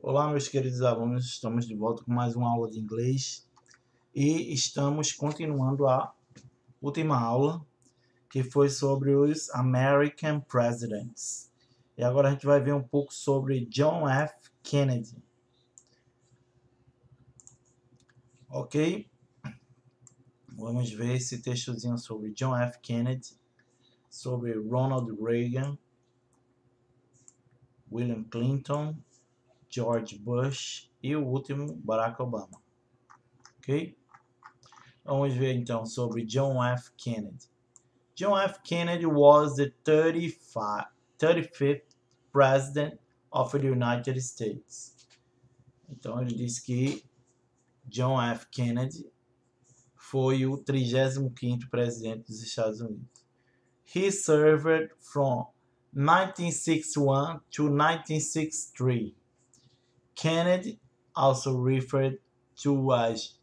Olá, meus queridos alunos, estamos de volta com mais uma aula de inglês e estamos continuando a última aula, que foi sobre os American Presidents. E agora a gente vai ver um pouco sobre John F. Kennedy. Ok? Vamos ver esse textozinho sobre John F. Kennedy, sobre Ronald Reagan, William Clinton, George Bush e o último, Barack Obama. Ok? Vamos ver então sobre John F. Kennedy. John F. Kennedy was the 35th President of the United States. Então ele diz que John F. Kennedy foi o 35º presidente dos Estados Unidos. He served from 1961 to 1963. Kennedy, also referred to as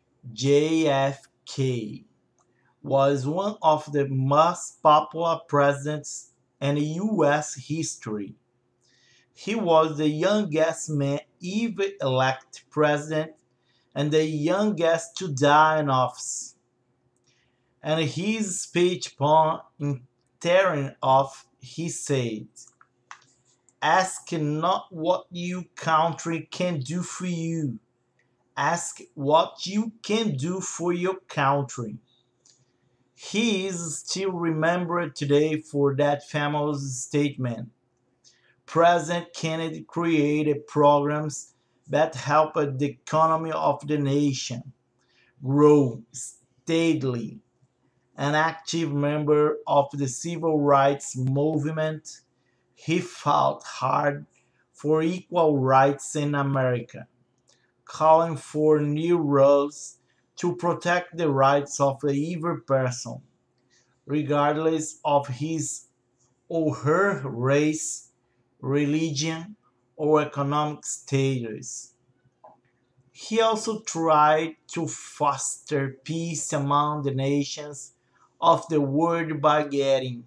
JFK, was one of the most popular presidents in U.S. history. He was the youngest man ever elected president and the youngest to die in office. And his speech upon entering office, he said, "Ask not what your country can do for you. Ask what you can do for your country." He is still remembered today for that famous statement. President Kennedy created programs that helped the economy of the nation grow steadily. An active member of the civil rights movement, he fought hard for equal rights in America, calling for new rules to protect the rights of every person, regardless of his or her race, religion, or economic status. He also tried to foster peace among the nations of the world by getting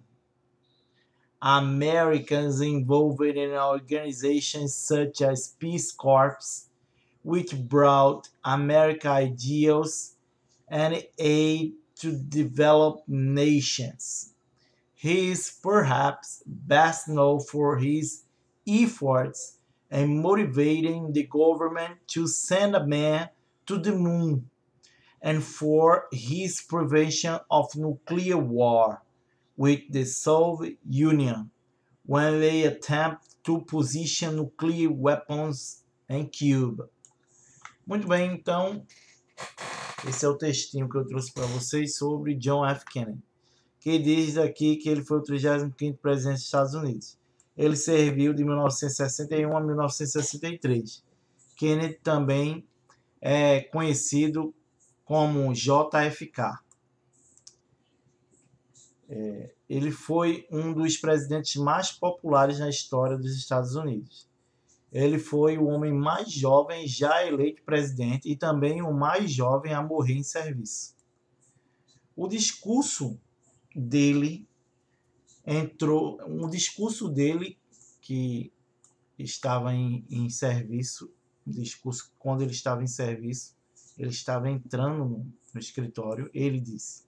Americans involved in organizations such as Peace Corps, which brought American ideals and aid to developed nations. He is perhaps best known for his efforts in motivating the government to send a man to the moon and for his prevention of nuclear war with the Soviet Union when they attempted to position nuclear weapons em Cuba. Muito bem, então, esse é o textinho que eu trouxe para vocês sobre John F. Kennedy, que diz aqui que ele foi o 35º presidente dos Estados Unidos. Ele serviu de 1961 a 1963. Kennedy também é conhecido como JFK. Ele foi um dos presidentes mais populares na história dos Estados Unidos. Ele foi o homem mais jovem já eleito presidente e também o mais jovem a morrer em serviço. O discurso dele que estava em serviço, quando ele estava em serviço, ele estava entrando no escritório, ele disse: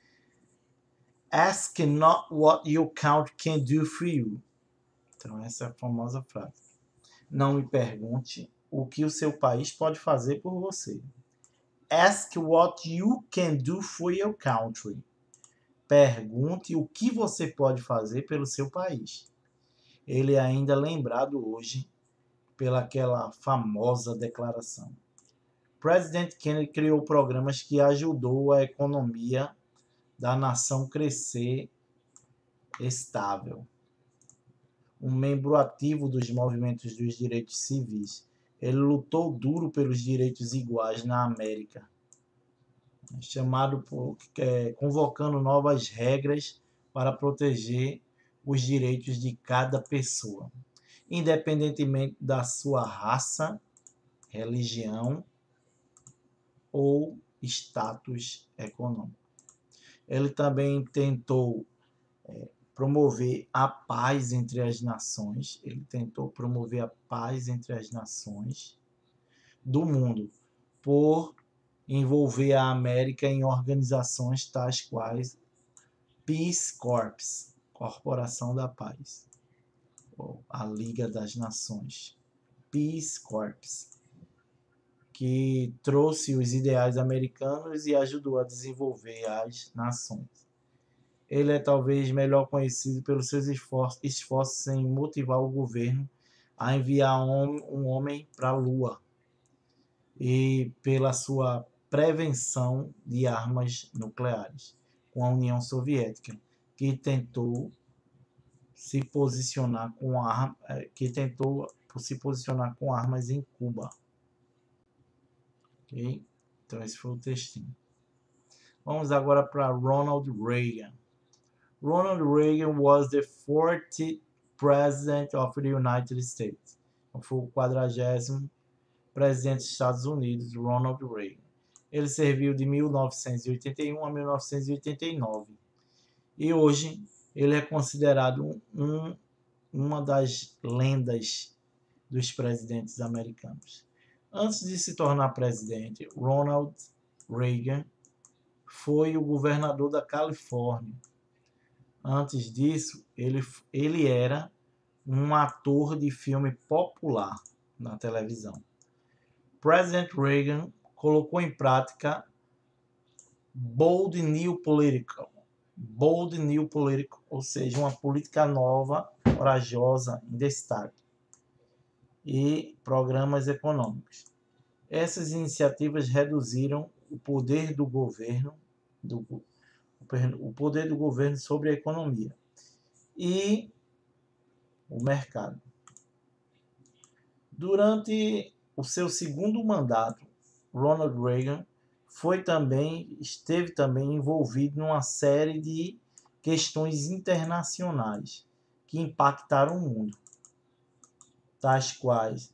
"Ask not what your country can do for you." Então essa é a famosa frase. Não me pergunte o que o seu país pode fazer por você. Ask what you can do for your country. Pergunte o que você pode fazer pelo seu país. Ele é ainda lembrado hoje pelaquela famosa declaração. President Kennedy criou programas que ajudou a economia da nação crescer estável. Um membro ativo dos movimentos dos direitos civis, ele lutou duro pelos direitos iguais na América, convocando novas regras para proteger os direitos de cada pessoa, independentemente da sua raça, religião ou status econômico. Ele também tentou promover a paz entre as nações. Ele tentou promover a paz entre as nações do mundo por envolver a América em organizações tais quais Peace Corps, Corporação da Paz, ou a Liga das Nações, Peace Corps, que trouxe os ideais americanos e ajudou a desenvolver as nações. Ele é talvez melhor conhecido pelos seus esforços em motivar o governo a enviar um homem para a Lua e pela sua prevenção de armas nucleares com a União Soviética, que tentou se posicionar com armas em Cuba. Okay? Então esse foi o textinho. Vamos agora para Ronald Reagan. Ronald Reagan was the 40th President of the United States. Então, foi o 40º presidente dos Estados Unidos, Ronald Reagan. Ele serviu de 1981 a 1989. E hoje ele é considerado uma das lendas dos presidentes americanos. Antes de se tornar presidente, Ronald Reagan foi o governador da Califórnia. Antes disso, ele era um ator de filme popular na televisão. President Reagan colocou em prática Bold New Political, ou seja, uma política nova, corajosa, em destaque, e programas econômicos. Essas iniciativas reduziram o poder do governo sobre a economia e o mercado. Durante o seu segundo mandato, Ronald Reagan esteve também envolvido numa série de questões internacionais que impactaram o mundo, tais quais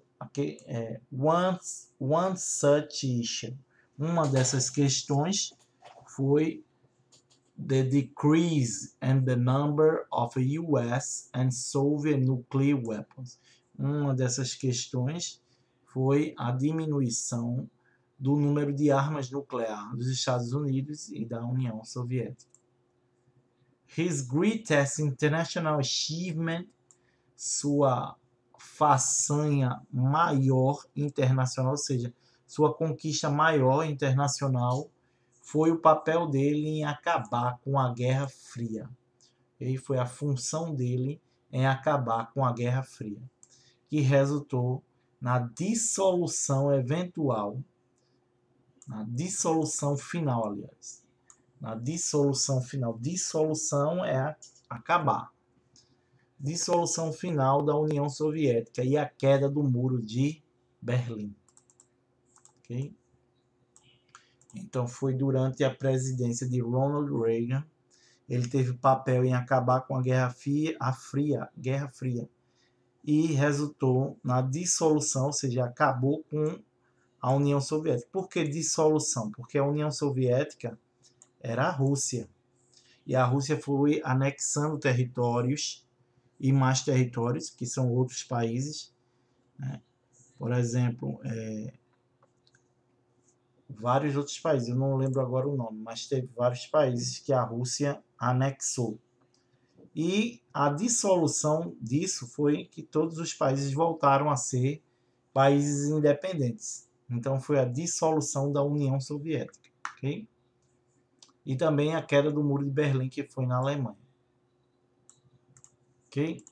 one such issue. Uma dessas questões foi the decrease in the number of US and Soviet nuclear weapons. Uma dessas questões foi a diminuição do número de armas nucleares dos Estados Unidos e da União Soviética. His greatest international achievement, sua façanha maior internacional, ou seja, sua conquista maior internacional, foi o papel dele em acabar com a Guerra Fria. E foi a função dele em acabar com a Guerra Fria, que resultou na dissolução eventual, na dissolução final, aliás. Na dissolução final. Dissolução é acabar. Dissolução final da União Soviética e a queda do Muro de Berlim. Ok? Então, foi durante a presidência de Ronald Reagan. Ele teve papel em acabar com a Guerra Fria, e resultou na dissolução, ou seja, acabou com a União Soviética. Por que dissolução? Porque a União Soviética era a Rússia. E a Rússia foi anexando territórios e mais territórios, que são outros países, né? Por exemplo, vários outros países, eu não lembro agora o nome, mas teve vários países que a Rússia anexou. E a dissolução disso foi que todos os países voltaram a ser países independentes. Então foi a dissolução da União Soviética. Okay? E também a queda do Muro de Berlim, que foi na Alemanha. Ok?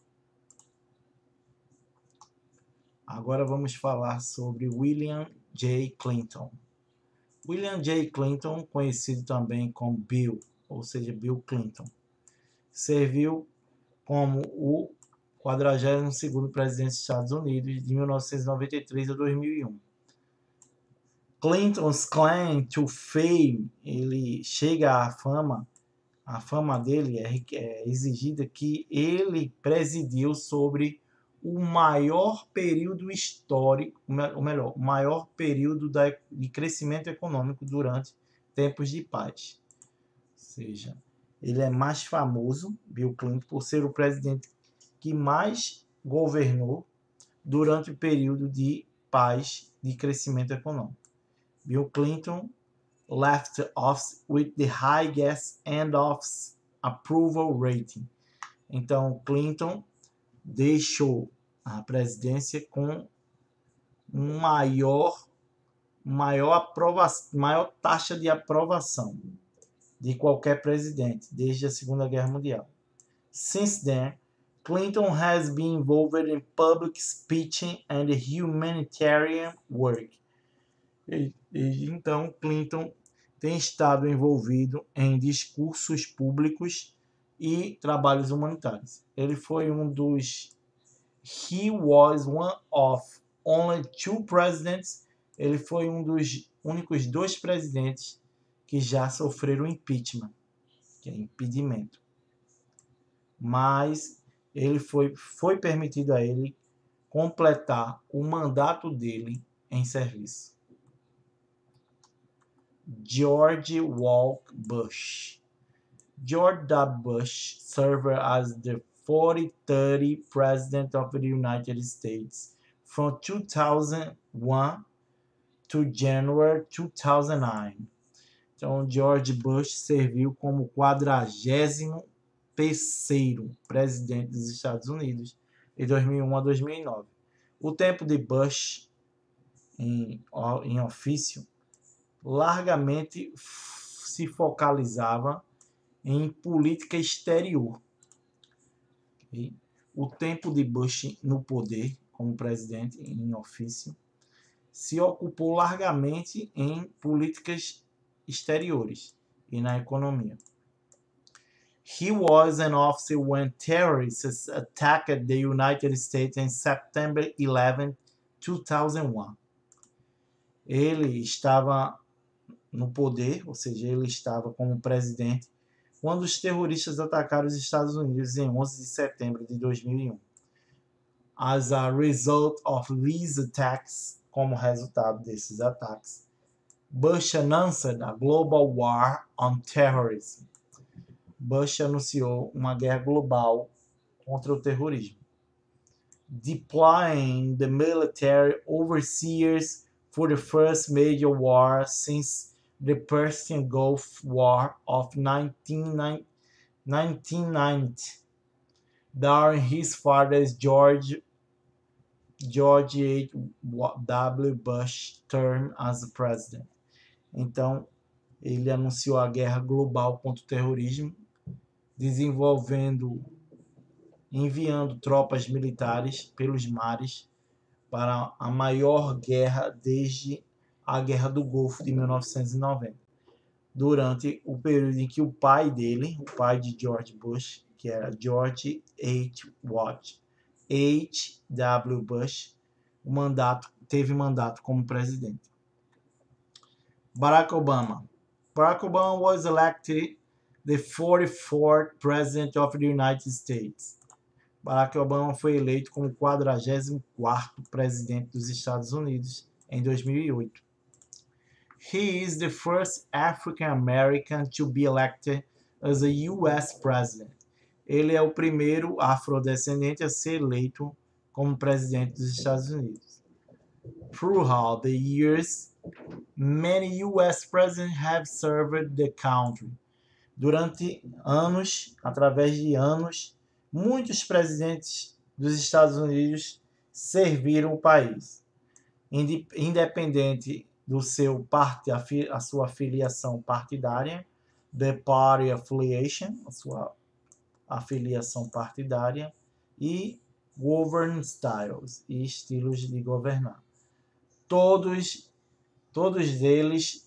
Agora vamos falar sobre William J. Clinton. William J. Clinton, conhecido também como Bill, ou seja, Bill Clinton, serviu como o 42º presidente dos Estados Unidos de 1993 a 2001. Clinton's claim to fame, ele chega à fama, a fama dele é exigida que ele presidiu sobre o maior período histórico, ou melhor, o maior período de crescimento econômico durante tempos de paz. Ou seja, Ele é mais famoso, Bill Clinton, por ser o presidente que mais governou durante o período de paz de crescimento econômico. Bill Clinton left office with the highest end of approval rating. Então, Clinton deixou a presidência com maior taxa de aprovação de qualquer presidente desde a Segunda Guerra Mundial. Since then, Clinton has been involved in public speaking and humanitarian work. Então, Clinton tem estado envolvido em discursos públicos e trabalhos humanitários. Ele foi He was one of only two presidents. Ele foi um dos únicos 2 presidentes que já sofreram impeachment, que é impedimento. Mas ele foi permitido a ele completar o mandato dele em serviço. George Walker Bush. George W. Bush served as the 43rd President of the United States from 2001 to January 2009. Então, George Bush serviu como 43º presidente dos Estados Unidos de 2001 a 2009. O tempo de Bush em ofício largamente se focalizava em política exterior. O tempo de Bush no poder como presidente em ofício se ocupou largamente em políticas exteriores e na economia. He was in office when terrorists attacked the United States on September 11, 2001. Ele estava no poder, ou seja, ele estava como presidente quando os terroristas atacaram os Estados Unidos em 11 de setembro de 2001. As a result of these attacks, como resultado desses ataques, Bush announced a global war on terrorism. Bush anunciou uma guerra global contra o terrorismo. Deploying the military overseers for the first major war since the Persian Gulf War of 1990, during his father's George H.W. Bush term as president. Então, ele anunciou a guerra global contra o terrorismo, enviando tropas militares pelos mares para a maior guerra desde a Guerra do Golfo de 1990, durante o período em que o pai dele, o pai de George Bush, que era George H.W. Bush, teve mandato como presidente. Barack Obama. Barack Obama was elected the 44th President of the United States. Barack Obama foi eleito como 44º presidente dos Estados Unidos em 2008. He is the first African American to be elected as a US president. Ele é o primeiro afrodescendente a ser eleito como presidente dos Estados Unidos. Throughout the years, many US presidents have served the country. Durante anos, através de anos, muitos presidentes dos Estados Unidos serviram o país, independente do a sua filiação partidária, the party affiliation, a sua afiliação partidária, e govern styles, e estilos de governar. Todos eles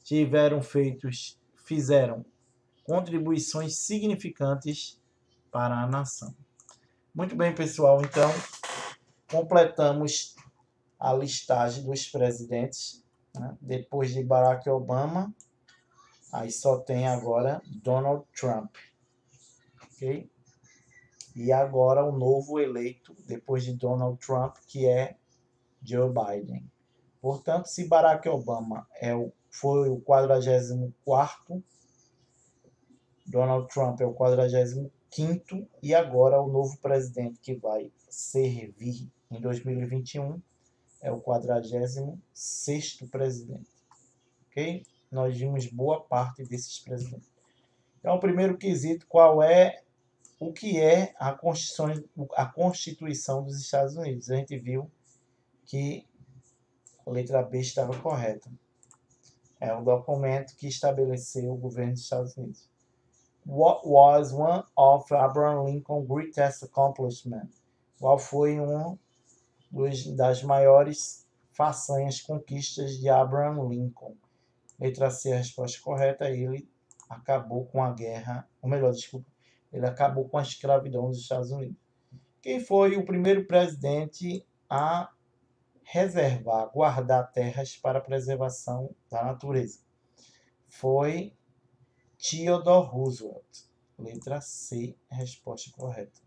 fizeram contribuições significantes para a nação. Muito bem, pessoal, então completamos a listagem dos presidentes, né? Depois de Barack Obama, aí só tem agora Donald Trump, ok? E agora o novo eleito depois de Donald Trump, que é Joe Biden. Portanto, se Barack Obama foi o 44º Donald Trump é o 45º e agora o novo presidente que vai servir em 2021 é o 46º presidente, ok? Nós vimos boa parte desses presidentes. Então, o primeiro quesito, o que é a Constituição dos Estados Unidos? A gente viu que a letra B estava correta. É o documento que estabeleceu o governo dos Estados Unidos. What was one of Abraham Lincoln's greatest accomplishments? Qual foi das maiores façanhas, conquistas de Abraham Lincoln? Letra C, a resposta correta. Ele acabou com a guerra, ou melhor, desculpa, ele acabou com a escravidão nos Estados Unidos. Quem foi o primeiro presidente a reservar, guardar terras para a preservação da natureza? Foi Theodore Roosevelt. Letra C, resposta correta.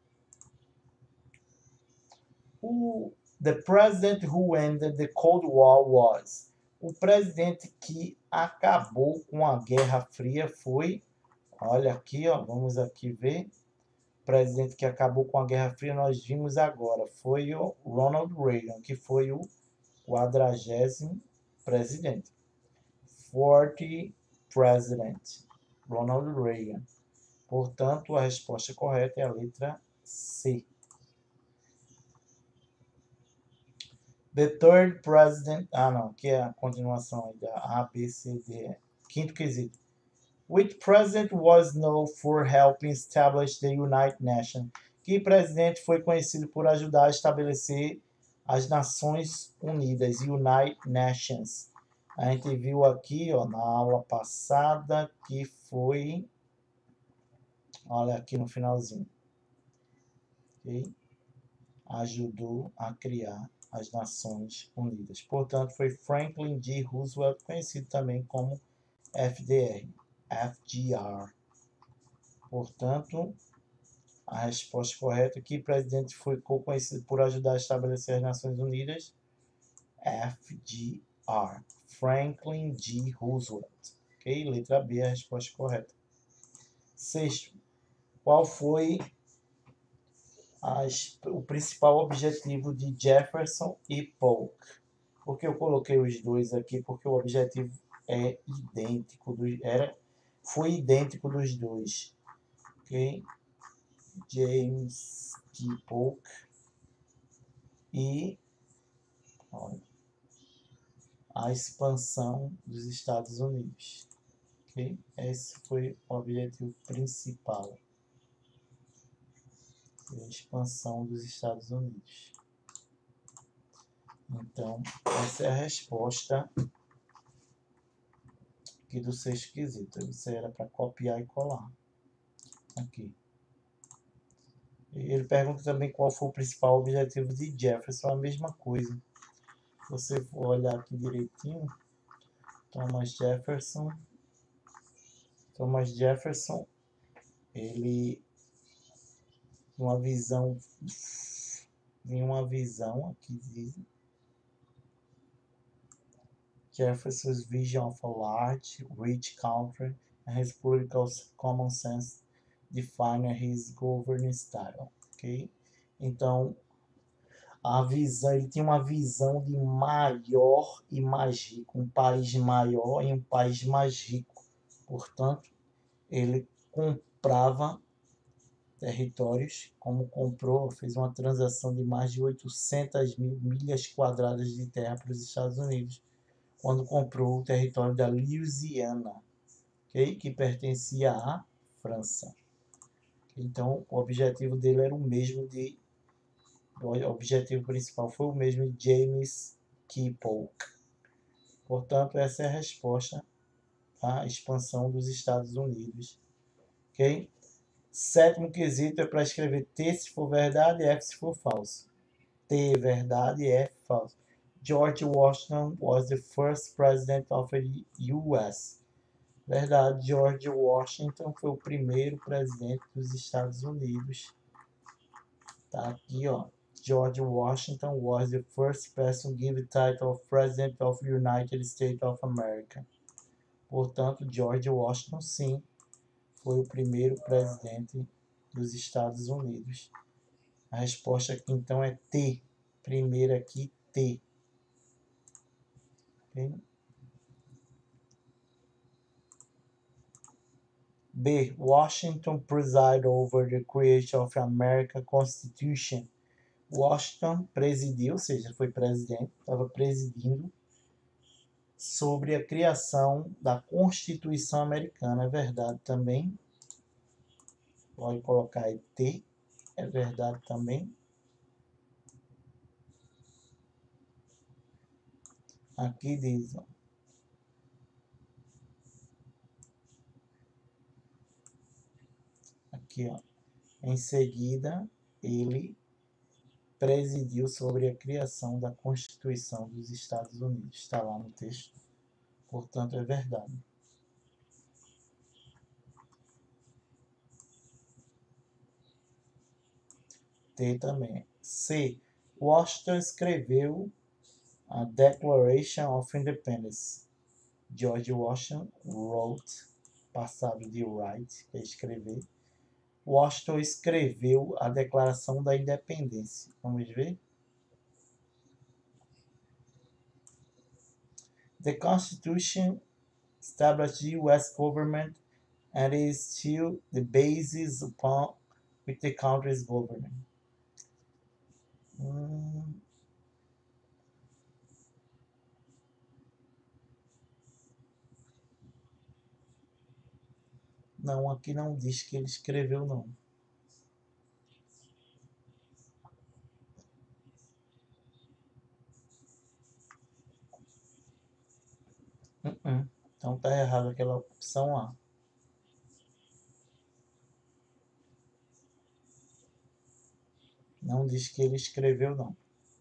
The president who ended the Cold War was. O presidente que acabou com a Guerra Fria foi, olha aqui, ó, vamos aqui ver. O presidente que acabou com a Guerra Fria nós vimos agora, foi o Ronald Reagan, que foi o 40º presidente. 40th president, Ronald Reagan. Portanto, a resposta correta é a letra C. The third president... que é a continuação aí da A, B, C, D, E. Quinto quesito. Which president was known for helping establish the United Nations? Que presidente foi conhecido por ajudar a estabelecer as Nações Unidas, United Nations? A gente viu aqui, ó, na aula passada, que foi... Olha aqui no finalzinho. Okay? Ajudou a criar as Nações Unidas. Portanto, foi Franklin D. Roosevelt, conhecido também como FDR. Portanto, a resposta correta aqui, presidente foi conhecido por ajudar a estabelecer as Nações Unidas, FDR. Franklin D. Roosevelt. Ok? Letra B, a resposta correta. Sexto, qual foi o principal objetivo de Jefferson e Polk? Por que eu coloquei os dois aqui? Porque o objetivo é idêntico, foi idêntico dos dois. Ok? James K. Polk e a expansão dos Estados Unidos. Okay? Esse foi o objetivo principal. A expansão dos Estados Unidos. Então, essa é a resposta aqui do sexto quesito. Isso era para copiar e colar. Aqui. Ele pergunta também qual foi o principal objetivo de Jefferson. A mesma coisa. Se você for olhar aqui direitinho, Thomas Jefferson, ele uma visão aqui diz Jefferson's vision of a large, rich country and his political common sense define his governing style, ok? Então, ele tinha uma visão de maior e mais rico, um país maior e um país mais rico. Portanto, ele comprava territórios, fez uma transação de mais de 800 mil milhas quadradas de terra para os Estados Unidos, quando comprou o território da Louisiana, okay? Que pertencia à França. Então, o objetivo dele era o mesmo o objetivo principal foi o mesmo de James K. Polk. Portanto, essa é a resposta à expansão dos Estados Unidos. Ok? Sétimo quesito é para escrever T se for verdade e F se for falso. T verdade e F falso. George Washington was the first president of the U.S. Verdade, George Washington foi o primeiro presidente dos Estados Unidos. Tá aqui, ó. George Washington was the first person given title of President of the United States of America. Portanto, George Washington, sim, foi o primeiro presidente dos Estados Unidos? A resposta aqui então é T. Primeiro aqui, T. Okay? B. Washington presided over the creation of American Constitution. Washington presidiu, ou seja, foi presidente, estava presidindo sobre a criação da Constituição Americana. É verdade também. Pode colocar aí T. É verdade também. Aqui diz, ó. Aqui, ó. Em seguida, ele presidiu sobre a criação da Constituição dos Estados Unidos. Está lá no texto. Portanto, é verdade. T também. C. Washington escreveu a Declaration of Independence. George Washington wrote, passado de write, que é escrever. Washington escreveu a Declaração da Independência. Vamos ver? The Constitution established the U.S. government and is still the basis upon which the country is governed. Não, aqui não diz que ele escreveu, não. Então tá errado aquela opção A. Não diz que ele escreveu, não.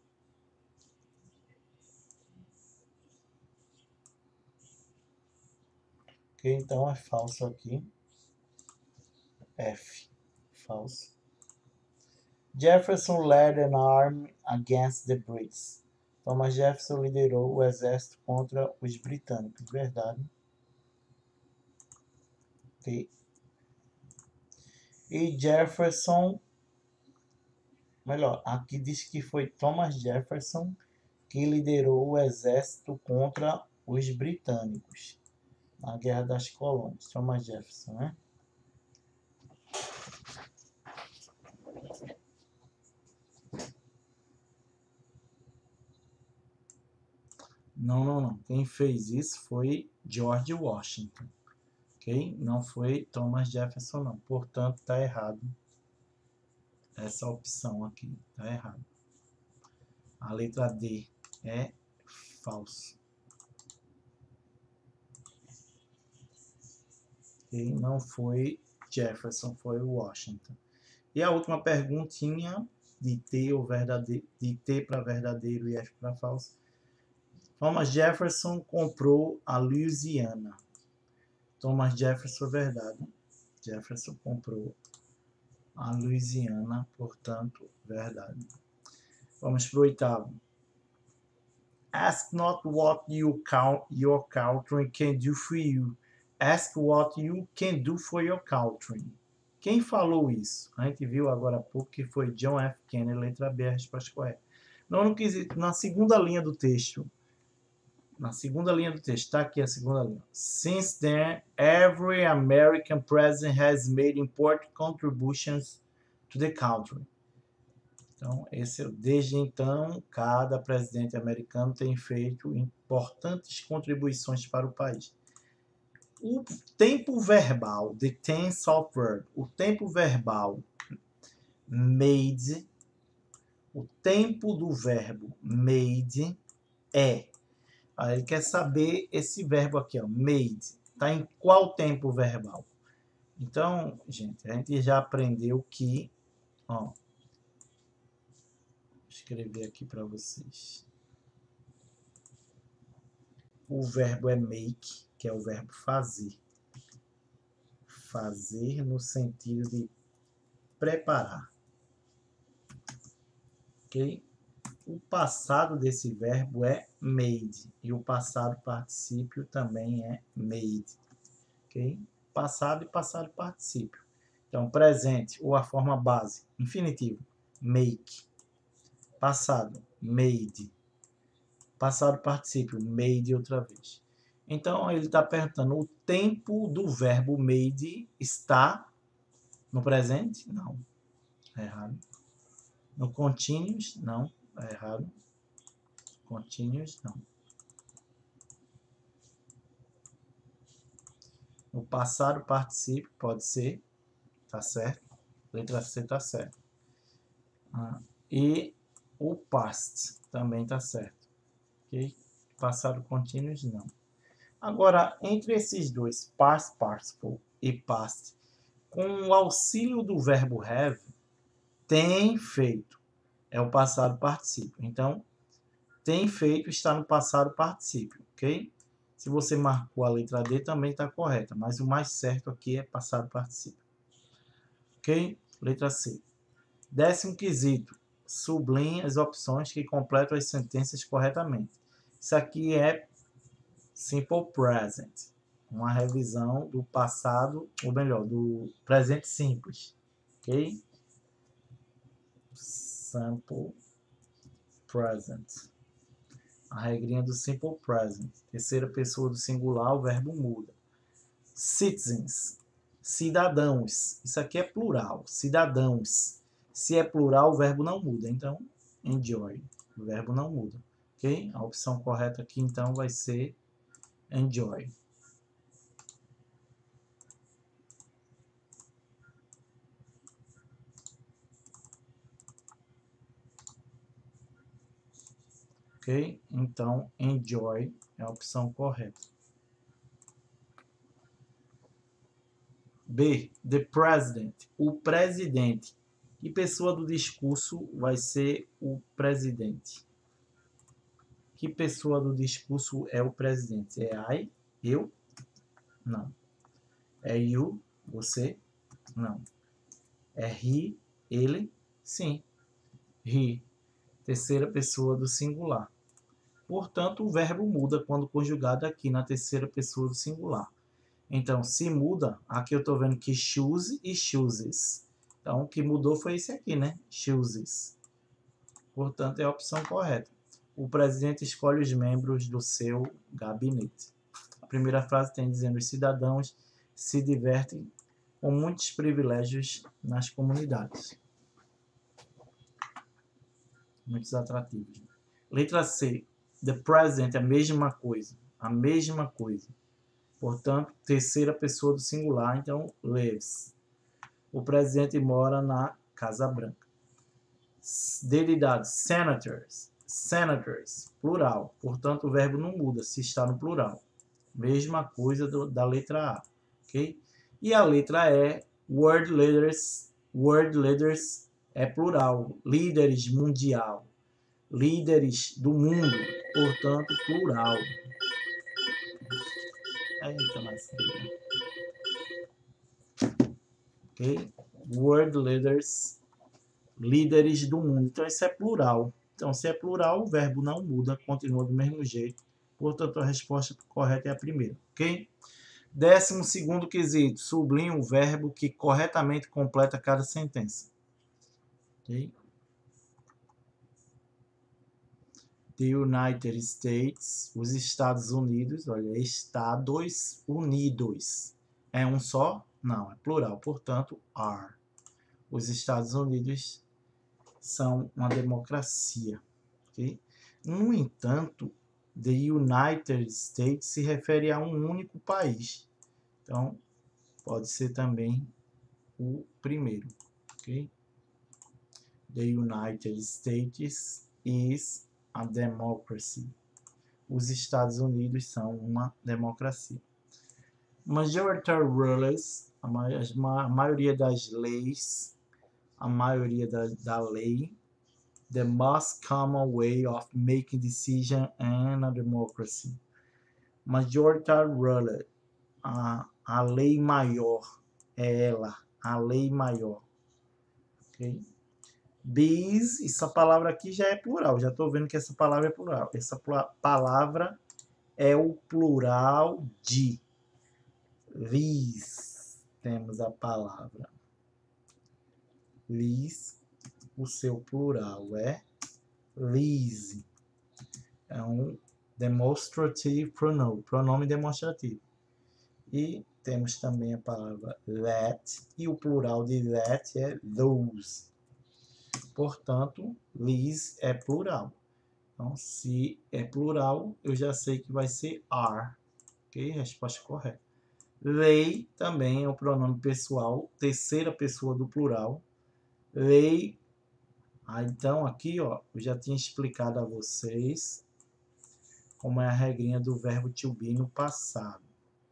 Ok, então é falso aqui. F. Falso. Jefferson led an army against the Brits. Thomas Jefferson liderou o exército contra os britânicos. Verdade. Ok. E Jefferson... Melhor, aqui diz que foi Thomas Jefferson que liderou o exército contra os britânicos na Guerra das Colônias. Thomas Jefferson, né? Não. Quem fez isso foi George Washington. Ok? Não foi Thomas Jefferson, não. Portanto, está errado. Essa opção aqui está errada. A letra D é falso. Ok? Não foi Jefferson, foi Washington. E a última perguntinha de T ou verdadeiro, de T para verdadeiro e F para falso. Thomas Jefferson comprou a Louisiana. Thomas Jefferson, verdade. Jefferson comprou a Louisiana, portanto, verdade. Vamos para o oitavo. Ask not what your country can do for you. Ask what you can do for your country. Quem falou isso? A gente viu agora há pouco que foi John F. Kennedy, letra B, a resposta correta. Na segunda linha do texto, está aqui a segunda linha. Since then, every American president has made important contributions to the country. Então, desde então, cada presidente americano tem feito importantes contribuições para o país. O tempo verbal, the tense of verb, o tempo verbal made, o tempo do verbo made é. Aí ele quer saber esse verbo aqui, ó, made. Está em qual tempo verbal? Então, gente, a gente já aprendeu que, ó, vou escrever aqui para vocês. O verbo é make, que é o verbo fazer. Fazer no sentido de preparar. Ok? O passado desse verbo é made. E o passado particípio também é made. Ok? passado e passado particípio. Então, presente, ou a forma base, infinitivo, make. Passado, made. Passado particípio, made outra vez. Então, ele está perguntando, o tempo do verbo made está no presente? Não. É errado. No continuous? Não. É errado. Continuous? Não. No passado particípio? Pode ser. Tá certo. Letra C tá certo. E o past também tá certo. Ok? Passado continuous? Não. Agora, entre esses dois, past participle e past, com o auxílio do verbo have, tem feito. É o passado particípio. Então, tem feito está no passado particípio, ok? Se você marcou a letra D, também está correta, mas o mais certo aqui é passado particípio. Ok? Letra C. 10º quesito. Sublinhe as opções que completam as sentenças corretamente. Isso aqui é Simple Present. Uma revisão do passado, ou melhor, do presente simples. Ok? Simple Present. A regrinha do Simple Present. Terceira pessoa do singular, o verbo muda. Citizens. Cidadãos. Isso aqui é plural. Cidadãos. Se é plural, o verbo não muda. Então, enjoy. O verbo não muda. Ok? A opção correta aqui, então, vai ser enjoy. Ok? Então, enjoy é a opção correta. B. The president. O presidente. Que pessoa do discurso vai ser o presidente? Que pessoa do discurso é o presidente? É I? Eu? Não. É you? Você? Não. É he? Ele? Sim. He. Terceira pessoa do singular. Portanto, o verbo muda quando conjugado aqui na terceira pessoa do singular. Então, se muda, aqui eu estou vendo que choose e chooses. Então, o que mudou foi esse aqui, né? Chooses. Portanto, é a opção correta. O presidente escolhe os membros do seu gabinete. A primeira frase tem dizendo: os cidadãos se divertem com muitos privilégios nas comunidades. Muitos atrativos. Letra C. The president é a mesma coisa. A mesma coisa. Portanto, terceira pessoa do singular, então, lives. O presidente mora na Casa Branca. Dedidade, senators. Senators, plural. Portanto, o verbo não muda se está no plural. Mesma coisa da letra A. Ok? E a letra E, world leaders. World leaders é plural. Líderes mundial. Líderes do mundo. Portanto, plural. Eita, lasqueira. Ok? World leaders. Líderes do mundo. Então, isso é plural. Então, se é plural, o verbo não muda, continua do mesmo jeito. Portanto, a resposta correta é a primeira, ok? 12º quesito. Sublinhe o verbo que corretamente completa cada sentença. Ok? The United States, os Estados Unidos, olha, Estados Unidos. É um só? Não, é plural. Portanto, are. Os Estados Unidos são uma democracia. Okay? No entanto, the United States se refere a um único país. Então, pode ser também o primeiro. Okay? The United States is a democracy. Os Estados Unidos são uma democracia. Majority rules, a maioria das leis, a maioria da lei, the most common way of making decision in a democracy. Majority ruler, a lei maior, é ela, a lei maior. Ok? Bis, essa palavra aqui já é plural, já estou vendo que essa palavra é plural. Essa palavra é o plural de. These, temos a palavra these, o seu plural é these. É um demonstrative pronoun, pronome demonstrativo. E temos também a palavra that, e o plural de that é those. Portanto, these é plural. Então, se é plural, eu já sei que vai ser are. Ok? Resposta correta. They também é o pronome pessoal, terceira pessoa do plural. They. Então, aqui, ó, eu já tinha explicado a vocês como é a regrinha do verbo to be no passado.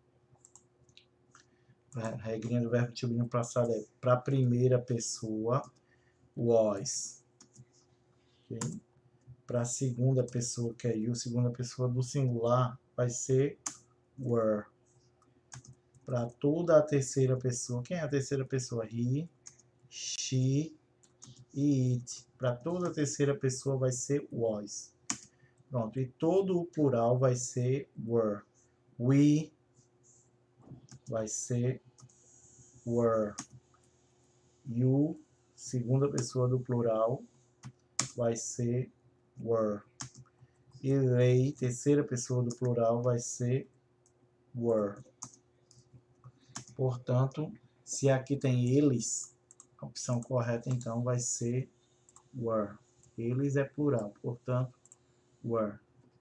A regrinha do verbo to be no passado é para a primeira pessoa, was. Okay? Para a segunda pessoa, que é you, segunda pessoa do singular, vai ser were. Para toda a terceira pessoa, quem é a terceira pessoa? He, she e it. Para toda a terceira pessoa vai ser was. Pronto, e todo o plural vai ser were. We vai ser were. You, segunda pessoa do plural, vai ser were. E they, terceira pessoa do plural, vai ser were. Portanto, se aqui tem eles, a opção correta então vai ser were. Eles é plural, portanto, were.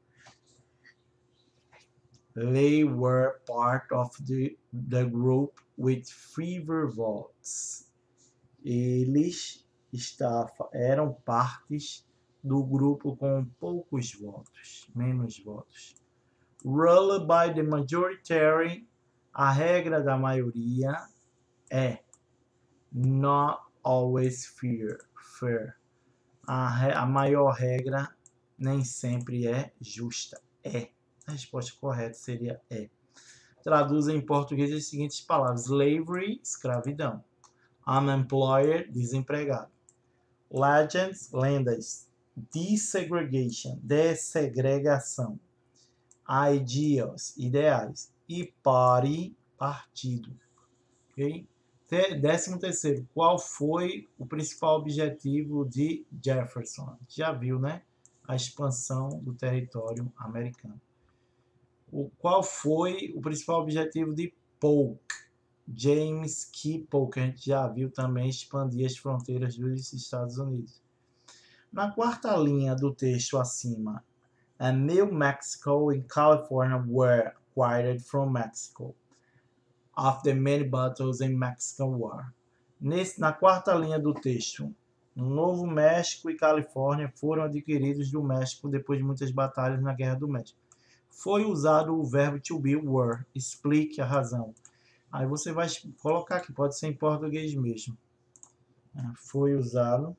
They were part of the group with fewer votes. Eles eram partes do grupo com poucos votos, menos votos. Ruled by the majority, a regra da maioria é not always fair. A maior regra nem sempre é justa. É. A resposta correta seria é. Traduza em português as seguintes palavras: slavery, escravidão. Unemployed, desempregado. Legends, lendas. Desegregation, dessegregação. Ideals, ideais. E party, partido. Ok? 13º, qual foi o principal objetivo de Jefferson? Já viu, né? A expansão do território americano. Qual foi o principal objetivo de Polk? James K. Polk, a gente já viu também expandir as fronteiras dos Estados Unidos. Na quarta linha do texto acima, New Mexico and California were acquired from Mexico after many battles in Mexican War. Na quarta linha do texto, Novo México e Califórnia foram adquiridos do México depois de muitas batalhas na Guerra do México. Foi usado o verbo to be, were. Explique a razão. Aí você vai colocar aqui, pode ser em português mesmo. Foi usado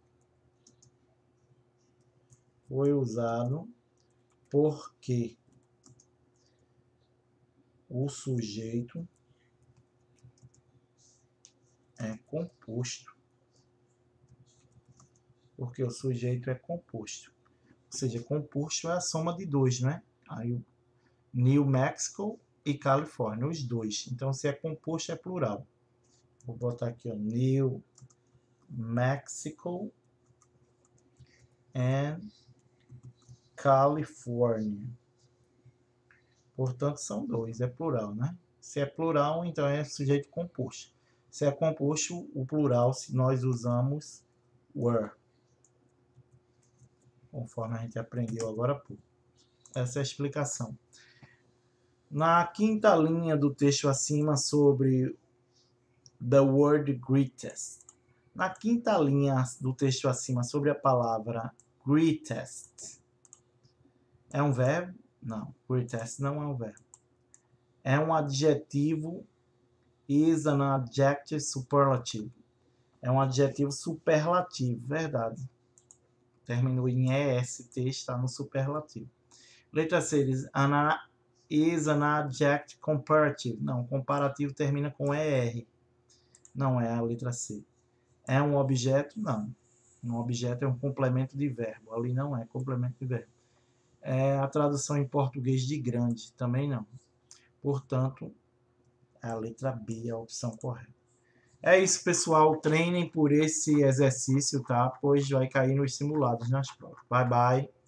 porque o sujeito é composto. Porque o sujeito é composto. Ou seja, composto é a soma de dois, né? Aí o New Mexico e Califórnia, os dois. Então, se é composto, é plural. Vou botar aqui, ó, New Mexico and California. Portanto, são dois, é plural, né? Se é plural, então é sujeito composto. Se é composto, o plural, se nós usamos were. Conforme a gente aprendeu agora há pouco. Essa é a explicação. Na quinta linha do texto acima sobre the word greatest. Na quinta linha do texto acima sobre a palavra greatest. É um verbo? Não, greatest não é um verbo. É um adjetivo, is an adjective superlative. É um adjetivo superlativo, verdade. Terminou em EST, está no superlativo. Letra C, is an adjective comparative. Não, comparativo termina com ER. Não é a letra C. É um objeto? Não. Um objeto é um complemento de verbo. Ali não é complemento de verbo. É a tradução em português de grande? Também não. Portanto, A letra B é a opção correta. É isso, pessoal. Treinem por esse exercício, tá? Pois vai cair nos simulados nas provas. Bye, bye.